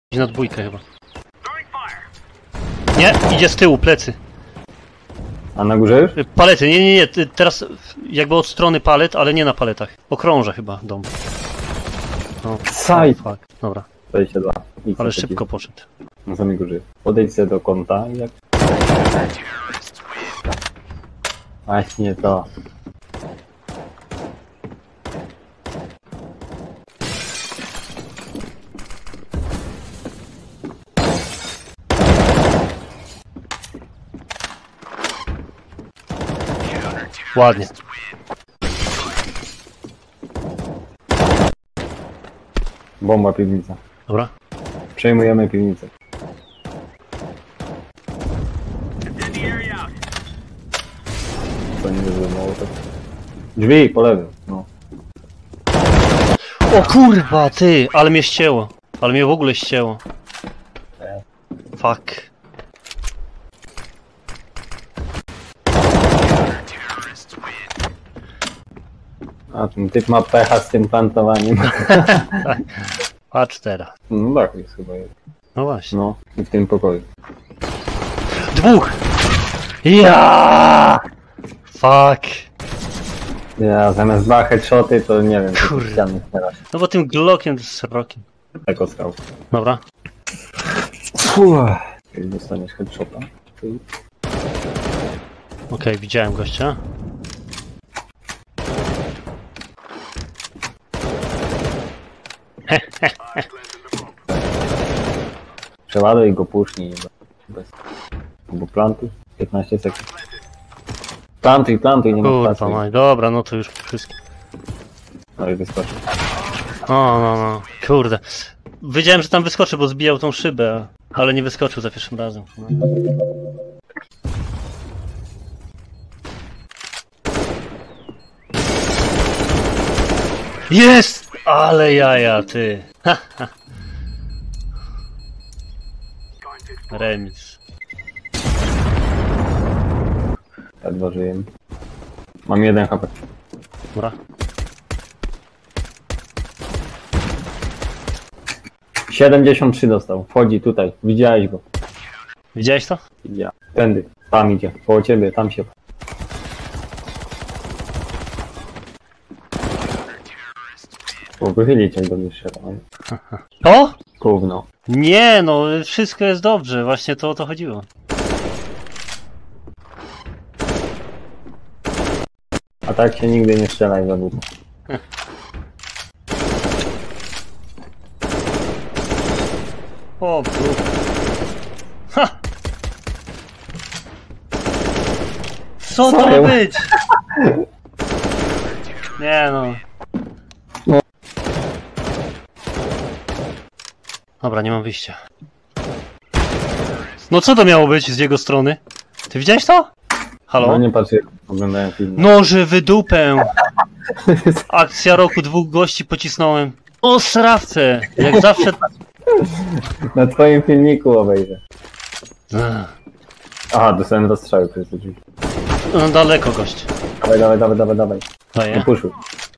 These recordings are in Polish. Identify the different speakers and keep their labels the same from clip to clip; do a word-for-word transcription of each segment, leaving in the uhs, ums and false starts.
Speaker 1: Idzie na dwójkę chyba. Nie, idzie z tyłu, plecy.
Speaker 2: A na górze już?
Speaker 1: Palety, nie, nie, nie, teraz jakby od strony palet, ale nie na paletach. Okrąża chyba dom. No,
Speaker 2: Saj!
Speaker 1: fuck. Dobra,
Speaker 2: dwadzieścia dwa.
Speaker 1: ale szybko poszedł.
Speaker 2: Na samej górze. Podejdź sobie do kąta i jak... Właśnie to.
Speaker 1: Ładnie.
Speaker 2: Bomba piwnica.
Speaker 1: Dobra.
Speaker 2: Przejmujemy piwnicę. To nie będzie mało to. Drzwi po lewej. No.
Speaker 1: O kurwa, ty, ale mnie ścięło. Ale mnie w ogóle ścięło. Fuck.
Speaker 2: A ten typ ma pecha z tym plantowaniem.
Speaker 1: Patrz teraz.
Speaker 2: No tak jest chyba. Jest.
Speaker 1: No właśnie.
Speaker 2: No i w tym pokoju.
Speaker 1: Dwóch! Ja! Fuck.
Speaker 2: Ja zamiast dwa headshoty to nie wiem, co
Speaker 1: Kurde.
Speaker 2: ściany teraz.
Speaker 1: No bo tym Glockiem z rokiem.
Speaker 2: Tak oskał.
Speaker 1: Dobra.
Speaker 2: Jak dostaniesz headshota.
Speaker 1: Okej, okay, widziałem gościa.
Speaker 2: Przeładuj go, puszcznik. Bez... Albo plantuj. piętnaście sekund. Plantuj, plantuj, nie ma
Speaker 1: Kurwa
Speaker 2: pracy.
Speaker 1: maj, dobra, no to już wszystko.
Speaker 2: No i wyskoczy.
Speaker 1: O, no, no, kurde. Wiedziałem, że tam wyskoczy, bo zbijał tą szybę, ale nie wyskoczył za pierwszym razem. No. Jest! Ale jaja, ty. Remis.
Speaker 2: Tak dwa żyjemy. Mam jeden H P.
Speaker 1: Dobra.
Speaker 2: siedemdziesiąt trzy dostał. Wchodzi tutaj. Widziałeś go.
Speaker 1: Widziałeś to?
Speaker 2: Widziałem. Tędy. Tam idzie. Koło ciebie. Tam się. O, wychylić jak do mnie strzela.
Speaker 1: To?
Speaker 2: Gówno.
Speaker 1: Nie, no, wszystko jest dobrze, właśnie to o to chodziło.
Speaker 2: A tak się nigdy nie strzelaj za długo.
Speaker 1: O, brud. Ha! Co to ma być? Nie no. Dobra, nie mam wyjścia. No co to miało być z jego strony? Ty widziałeś to? Halo?
Speaker 2: No nie patrzę, oglądałem film.
Speaker 1: Noży wydupę! Akcja roku, dwóch gości pocisnąłem. O srawce! Jak zawsze...
Speaker 2: Na twoim filmiku obejrzę.
Speaker 1: Ech,
Speaker 2: Aha, dostałem rozstrzały przez te drzwi.
Speaker 1: no daleko gość.
Speaker 2: Dawaj, dawaj, dawaj, dawaj, dawaj. Nie
Speaker 1: Daję.
Speaker 2: puszuj.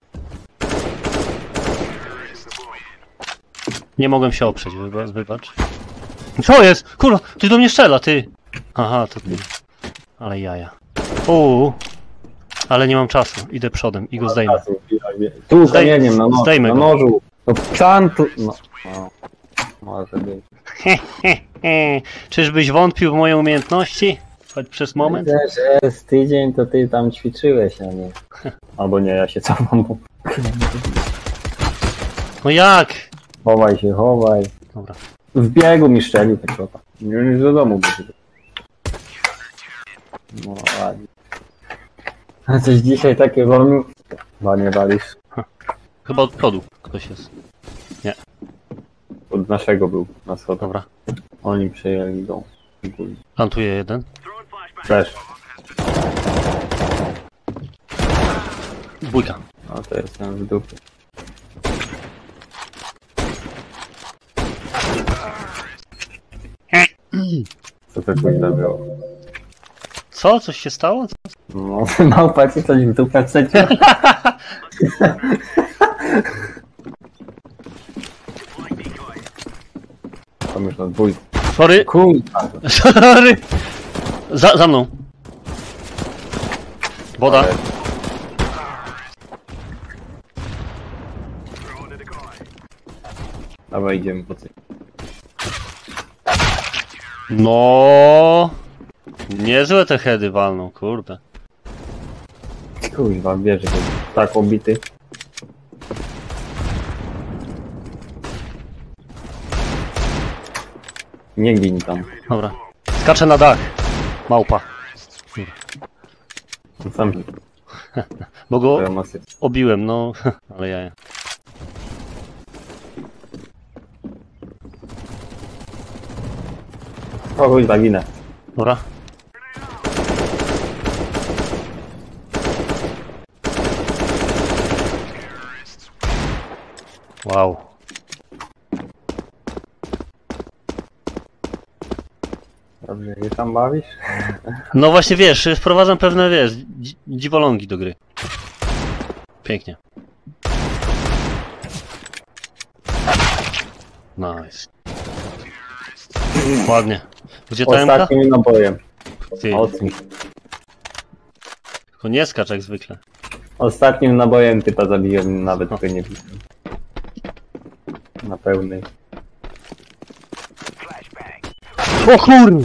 Speaker 1: Nie mogłem się oprzeć, wybacz. wybacz. Co jest? Kurwa, ty do mnie strzela, ty! Aha, to ty. Ale jaja. Uuu. Ale nie mam czasu, idę przodem i go zdejmę.
Speaker 2: Tu
Speaker 1: Zdej-
Speaker 2: kamieniem na nożu.
Speaker 1: zdejmę
Speaker 2: Na
Speaker 1: go.
Speaker 2: nożu. No plantu... No. no. Może być.
Speaker 1: Czyżbyś wątpił w moje umiejętności? Choć przez moment?
Speaker 2: Widzę, że z tydzień to ty tam ćwiczyłeś, a nie. Albo nie, ja się cofam. bo-
Speaker 1: No jak?
Speaker 2: Chowaj się, chowaj.
Speaker 1: Dobra.
Speaker 2: W biegu mi szczelił tak szota. Nie już do domu będzie. No ładnie. A coś dzisiaj takie wolno? Chyba nie walisz.
Speaker 1: Chyba od przodu ktoś jest.
Speaker 2: Od naszego był na schodach.
Speaker 1: Dobra.
Speaker 2: Oni przejęli dom.
Speaker 1: Plantuję jeden.
Speaker 2: Też.
Speaker 1: Dwójka.
Speaker 2: A to jestem w dupie. Co to kurwa było?
Speaker 1: Co? Coś się stało?
Speaker 2: No, małpa ci coś w dupę chcecie? Pomyśl o dwójce.
Speaker 1: Sorry,
Speaker 2: Kurwa.
Speaker 1: sorry. Za, za mną. Woda.
Speaker 2: Ale- Dawaj, idziemy po coś.
Speaker 1: No. Niezłe te heady walną, kurde.
Speaker 2: Kurwa, wiesz, że tak obity. Nie gin tam.
Speaker 1: Dobra. Skaczę na dach. Małpa.
Speaker 2: Sam
Speaker 1: Bo go
Speaker 2: twoja masy.
Speaker 1: obiłem, no. Ale ja.
Speaker 2: O kurwa, ginę.
Speaker 1: Dobra. Wow.
Speaker 2: Dobrze, je tam bawisz?
Speaker 1: No właśnie wiesz, wprowadzam pewne, wiesz, dzi- dziwolągi do gry. Pięknie. Nice. Ładnie. Gdzie ta M K?
Speaker 2: Ostatnim nabojem.
Speaker 1: Ty,
Speaker 2: Ocmi.
Speaker 1: tylko nie skacz jak zwykle.
Speaker 2: Ostatnim nabojem typa zabiłem, nawet go nie widzę. Na pełnej.
Speaker 1: O kurwa!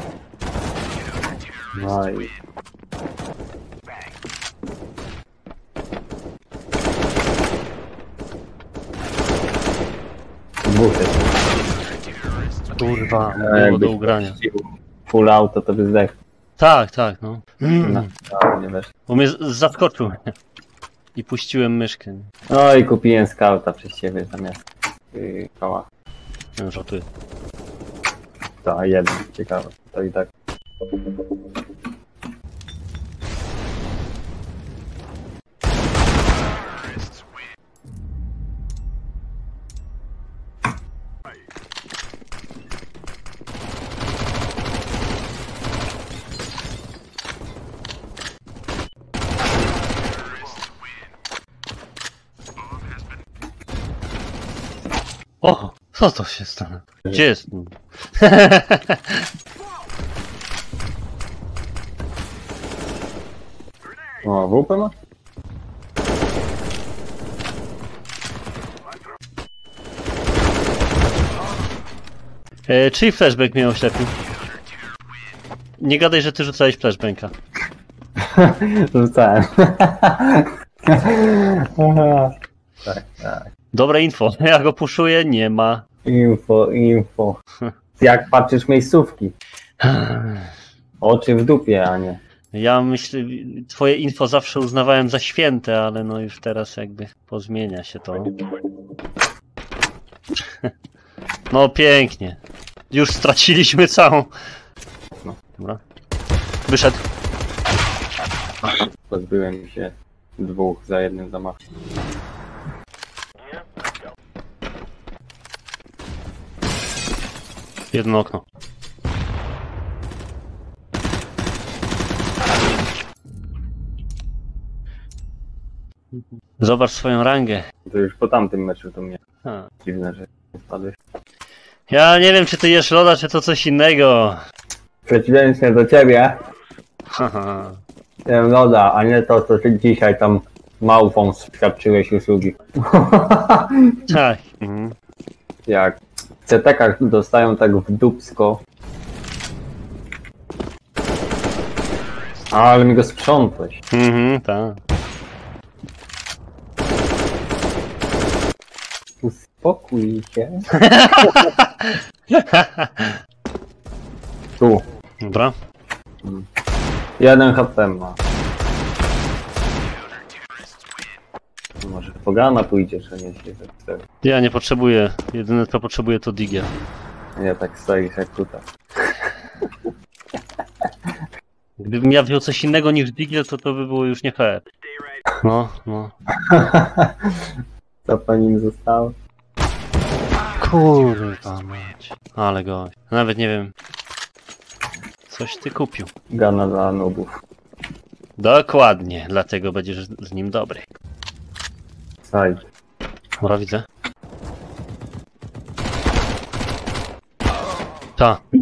Speaker 2: No i... Dwóch jest.
Speaker 1: Kurwa,
Speaker 2: A
Speaker 1: było
Speaker 2: jakbyś
Speaker 1: do ugrania.
Speaker 2: puścił full auto, to by zdechł.
Speaker 1: Tak, tak, no.
Speaker 2: No,
Speaker 1: Mm,
Speaker 2: no, nie wiesz.
Speaker 1: bo mnie z- zaskoczył. I puściłem myszkę.
Speaker 2: No i kupiłem skauta przez ciebie zamiast yy, koła.
Speaker 1: Nie żartuję.
Speaker 2: To jeden, ciekawe. To i tak.
Speaker 1: O! Co to się stało? Gdzie jest?
Speaker 2: O, W P ma?
Speaker 1: E, czyj flashback mnie oślepił? Nie gadaj, że ty rzucałeś flashbanka.
Speaker 2: Rzucałem. Tak, tak.
Speaker 1: Dobre info. Ja go puszuję, nie ma.
Speaker 2: Info, info. Jak patrzysz miejscówki? Oczy w dupie, a nie.
Speaker 1: Ja myślę, twoje info zawsze uznawałem za święte, ale no już teraz jakby pozmienia się to. No pięknie. Już straciliśmy całą.
Speaker 2: No.
Speaker 1: Dobra. Wyszedł.
Speaker 2: Pozbyłem się dwóch za jednym zamachem.
Speaker 1: Jedno okno. Zobacz swoją rangę.
Speaker 2: To już po tamtym meczu to mnie
Speaker 1: Ha.
Speaker 2: dziwne, że spadłeś.
Speaker 1: Ja nie wiem, czy ty jesz loda, czy to coś innego.
Speaker 2: Przeciwieństwie do ciebie,
Speaker 1: Haha.
Speaker 2: jem loda, a nie to, co ty dzisiaj tam małpą świadczyłeś usługi.
Speaker 1: Tak. Mhm.
Speaker 2: Jak w C T kach dostają tak w dupsko. Ale mi go sprzątłeś.
Speaker 1: Mhm, tak.
Speaker 2: Uspokój się. Tu.
Speaker 1: Dobra.
Speaker 2: Jeden H P ma. Może w pogana pójdziesz, a nie się tak.
Speaker 1: Ja nie potrzebuję. Jedyne co potrzebuję to digier.
Speaker 2: Nie tak stoisz jak tutaj.
Speaker 1: Gdybym ja wziął coś innego niż digier, to to by było już nie fair. No, no.
Speaker 2: Co po nim zostało?
Speaker 1: Kurwa mać. Ale gość. Nawet nie wiem. Coś ty kupił.
Speaker 2: Gana dla nubów.
Speaker 1: Dokładnie, dlatego będziesz z nim dobry.
Speaker 2: Side.
Speaker 1: Dobra, widzę. Ta,